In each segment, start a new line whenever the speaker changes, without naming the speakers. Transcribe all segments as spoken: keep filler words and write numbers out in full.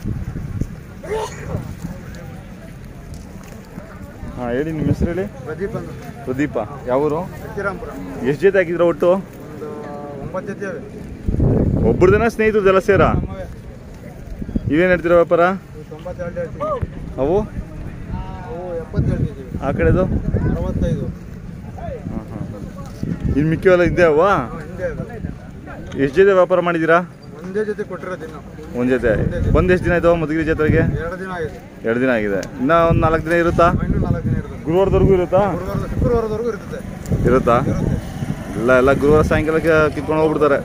ಹಾಂ ಹೇಳಿ, ನಿಮ್ಮ ಹೆಸರು ಹೇಳಿ.
ಪ್ರದೀಪ್ ಅಂತ.
ಪ್ರದೀಪ, ಯಾವೂರು?
ಶ್ರೀರಾಮ್ಪುರ.
ಎಷ್ಟು ಜೊತೆ ಹಾಕಿದ್ರ ಒಟ್ಟು?
ಒಂದು ಒಂಬತ್ತು ಜೊತೆ ಅವೆ.
ಒಬ್ಬರದೇನ ಸ್ನೇಹಿತರು ಎಲ್ಲ ಸೇರಾ? ಇವೇನು ಹೇಳ್ತೀರಾ ವ್ಯಾಪಾರ?
ತೊಂಬತ್ತೆರಡು ಹೇಳ್ತೀವಿ.
ಅವು
ಅವು ಎಪ್ಪತ್ತು ಹೇಳ್ತಿದ್ದೀವಿ.
ಆ ಕಡೆದು
ಅರವತ್ತೈದು.
ಹಾಂ ಹಾಂ. ಇನ್ನು ಮಿಕ್ಕಿವೆಲ್ಲ ಇದ್ದೇ ಅವ?
ಹಿಂದೆ ಅದು.
ಎಷ್ಟು ಜೊತೆ ವ್ಯಾಪಾರ ಮಾಡಿದ್ದೀರಾ?
ಒಂದೇ ಜೊತೆ ಕೊಟ್ಟಿರೋದು ಇನ್ನು.
ಒಂದು ಜೊತೆ ಬಂದು ಎಷ್ಟು ದಿನ ಆಯ್ತು ಮಧುಗಿರಿ ಜಾತ್ರೆಗೆ?
ಎರಡು ದಿನ ಆಗಿದೆ.
ಎರಡು ದಿನ ಆಗಿದೆ. ಇನ್ನೂ ಒಂದು ನಾಲ್ಕು ದಿನ ಇರುತ್ತಾ?
ಇನ್ನೂ ನಾಲ್ಕು ದಿನ ಇರ್ತದೆ.
ಗುರುವಾರದವರೆಗೂ ಇರುತ್ತಾ?
ಗುರುವಾರದ ಶುಕ್ರವಾರದವರೆಗೂ ಇರ್ತದೆ.
ಇರುತ್ತಾ?
ಇರುತ್ತೆ.
ಇಲ್ಲ ಎಲ್ಲ ಗುರುವಾರ ಸಾಯಂಕಾಲಕ್ಕೆ ಕಿತ್ಕೊಂಡು ಹೋಗ್ಬಿಡ್ತಾರೆ.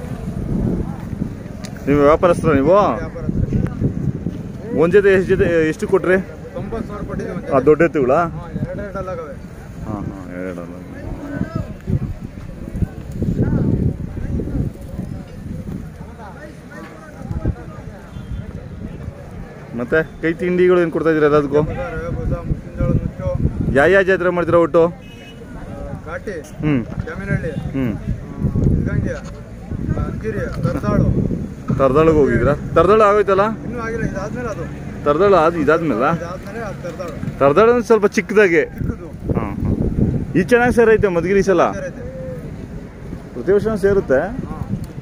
ನೀವು ವ್ಯಾಪಾರಸ್ಥರ ನೀವು?
ವ್ಯಾಪಾರ
ಒಂದು ಜೊತೆ ಎಷ್ಟು ಜೊತೆ ಎಷ್ಟು ಕೊಟ್ರಿ?
ತೊಂಬತ್ತು ಸಾವಿರ ಕೊಟ್ಟಿದ್ದೀವಿ.
ಆ ದೊಡ್ಡ ಎತ್ತುಗಳಾ?
ಹಾಂ, ಎರಡು ಎರಡು ಅಲ್ಲಾಗವೆ.
ಹಾಂ ಹಾಂ, ಎರಡಲ್ಲ. ಮತ್ತೆ ಕೈ ತಿಂಡಿಗಳು ಏನು ಕೊಡ್ತಾ ಇದ್ದೀರಾ ಎಲ್ಲದಕ್ಕೂ?
ರವೆ ಬೂಸ, ಮುಸ್ಲಿಂ ಜೋಳದ ನುಚ್ಚು.
ಯಾವ ಯಾವ ಜಾತ್ರೆ ಮಾಡ್ತೀರಾ ಒಟ್ಟು?
ಘಾಟಿ,
ಹ್ಞೂ
ಜಾಮಿನಹಳ್ಳಿ,
ಹ್ಞೂ
ಸಿದ್ಧಗಂಗೆ, ಅಂಕಿರಿ, ತರ್ದಾಳು.
ತರ್ದಾಳಿಗೆ ಹೋಗಿದ್ರಾ? ತರ್ದಾಳು ಆಗೋಯ್ತಲ್ಲ?
ಇನ್ನೂ ಆಗಿಲ್ಲ, ಇದಾದ್ಮೇಲೆ ಅದು.
ತರ್ದಾಳು ಅದು ಇದಾದ್ಮೇಲೆ
ಇದಾದ್ಮೇಲೆ ಅದು ತರ್ದಾಳು.
ತರ್ದಾಳು ಅಂದ್ರೆ ಸ್ವಲ್ಪ ಚಿಕ್ಕದಾಗೆ.
ಚಿಕ್ಕದು.
ಹಾಂ ಹಾಂ. ಈ ಚೆನ್ನಾಗಿ ಸೇರೈತೆ ಮಧುಗಿರಿ ಸಲ.
ಸೇರೈತೆ.
ಪ್ರತಿ ವರ್ಷ ಸೇರುತ್ತೆ.
ಹಾಂ.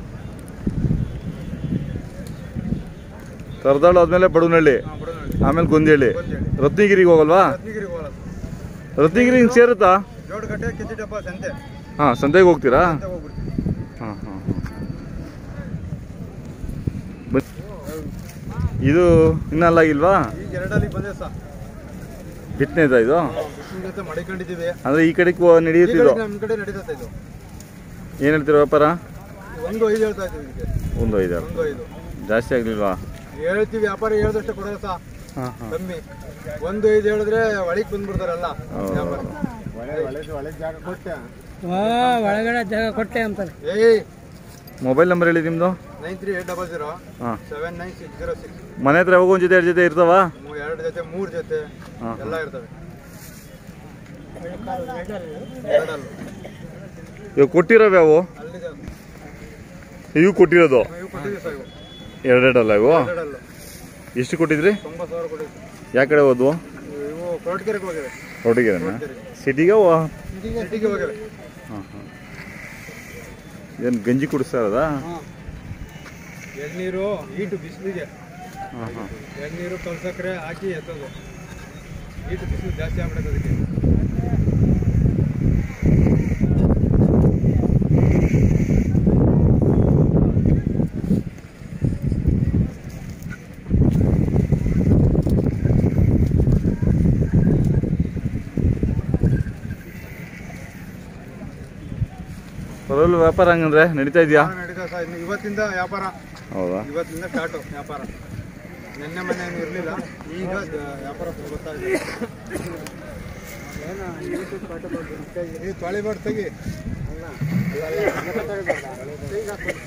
ತರ್ದಾಳು ಆದ್ಮೇಲೆ ಬಡವನಹಳ್ಳಿ,
ಹಾಂ, ಬಡವನಹಳ್ಳಿ.
ಆಮೇಲೆ ಗೊಂದಿಹಳ್ಳಿ.
ಗೊಂದಿಹಳ್ಳಿ.
ರತ್ನಗಿರಿಗೆ ಹೋಗಲ್ವಾ?
ರತ್ನಗಿರಿಗೆ ಹೋಗೋದು.
ರತ್ನಗಿರಿ ಹಿಂಗೆ ಸೇರುತ್ತಾ?
ಜೋಡಗಟ್ಟೆ, ಕೆಜಿಡಪ್ಪ, ಸಂತೆ.
ಹಾಂ, ಸಂತೆಗೆ ಹೋಗ್ತೀರಾ?
ಸಂತೆ ಹೋಗ್ಬಿಡ್ತೀವಿ.
ಹಾಂ ಹಾಂ. ಇದು ಇನ್ನಲ್ಲಾಗಿಲ್ವಾ?
ಈಗ ಎರಡಲ್ಲಿ ಬಂದೆ ಸಹ.
ಬಿತ್ತನೆದ ಇದು?
ಬಿಸಿಲು ಜೊತೆ ಮಡಿಕೊಂಡಿದ್ದೀವಿ.
ಅಂದರೆ ಈ ಕಡೆಗೆ ನಡೆಯುತ್ತಿದ್ದು?
ನಮ್ಮ ಕಡೆ ನಡೀತದೆ ಇದು.
ಏನು ಹೇಳ್ತೀರಾ ವ್ಯಾಪಾರ?
ಒಂದು ಐದು ಹೇಳ್ತಾ ಇದ್ದೀವಿ ಇದಕ್ಕೆ.
ಒಂದು ಐದು.
ಒಂದು ಐದು
ಜಾಸ್ತಿ ಆಗಲಿಲ್ವಾ?
ಹೇಳ್ತೀವಿ, ವ್ಯಾಪಾರ ಹೇಳ್ದಷ್ಟೇ ಕೊಡೋದು ಸಹ.
ಹಾಂ ಹಾಂ.
ಕಮ್ಮಿ. ಒಂದು ಐದು ಹೇಳಿದ್ರೆ ಒಳಗೆ ಬಂದ್ಬಿಡ್ತಾರಲ್ಲ ವ್ಯಾಪಾರ.
ಒಳಗಡೆ ಜಾಗ ಕೊಟ್ಟೆ ಅಂತಾರೆ.
ಏಯ್,
ಮೊಬೈಲ್ ನಂಬರ್ ಹೇಳಿ ನಿಮ್ಮದು?
Nine three eight double zero
ಹಾಂ.
Seven nine six zero six.
ಮನೆ ಹತ್ರ ಯಾವಾಗ ಒಂದು ಜೊತೆ ಎರಡು ಜೊತೆ ಇರ್ತಾವ?
ಎರಡು ಜೊತೆ ಮೂರು ಜೊತೆ
ಹಾಂ.
ಎಲ್ಲ ಇರ್ತವೆ. ಎರಡಲ್ಲ.
ಇವಾಗ ಕೊಟ್ಟಿರೋವು ಯಾವು?
ಅಲ್ಲಿದೆ.
ಇವು ಕೊಟ್ಟಿರೋದು
ಇವು ಕೊಟ್ಟಿದ್ದೀವಿ ಸರ್. ಇವು
ಎರಡೆರಡಲ್ಲ ಇವು?
ಎರಡಲ್ಲ.
ಎಷ್ಟು ಕೊಟ್ಟಿದ್ರಿ?
ತೊಂಬತ್ತು ಸಾವಿರ ಕೊಟ್ಟಿದ್ದೀವಿ.
ಯಾವ ಕಡೆ ಹೋದ್ವು?
ಇವು ಕೊರಟಗೆರೆಗೆ ಹೋಗಿವೆ.
ಕೊರಟಗೆರೆನಾ? ಸಿಟಿಗೆ?
ಸಿಟಿಗೆ ಹೋಗಿವೆ.
ಹಾಂ ಹಾಂ. ಏನು ಗಂಜಿ ಕುಡಿಸ್ತಾರದ?
ಹಾಂ. ಎಳ್ನೀರು, ಈಟು ಬಿಸಿಲಿಗೆ.
ಹಾಂ ಹಾಂ.
ಎಳ್ನೀರು, ಕಲ್ ಸಕ್ಕರೆ ಹಾಕಿ ಎತ್ತೋದು. ಈಟು ಬಿಸಿಲು ಜಾಸ್ತಿ ಆಗ್ಬಿಡುತ್ತೆ ಅದಕ್ಕೆ.
ಪರವಾಗಿಲ್ಲ ವ್ಯಾಪಾರ ಹಂಗಂದ್ರೆ ನಡೀತಾ ಇದೆಯಾ?
ನಡೀತಾ ಸಹ ಇನ್ನು ಇವತ್ತಿಂದ ವ್ಯಾಪಾರ.
ಹೌದಾ?
ಇವತ್ತಿಂದ ಸ್ಟಾರ್ಟು ವ್ಯಾಪಾರ. ನಿನ್ನೆ ಮೊನ್ನೆ ಏನು ಇರಲಿಲ್ಲ, ಈಗ ವ್ಯಾಪಾರ ಗೊತ್ತಾಗಿದೆ. ಈ ತೊಳಿಬಾರ್ದು ತೆಗಿ. ಅಲ್ಲ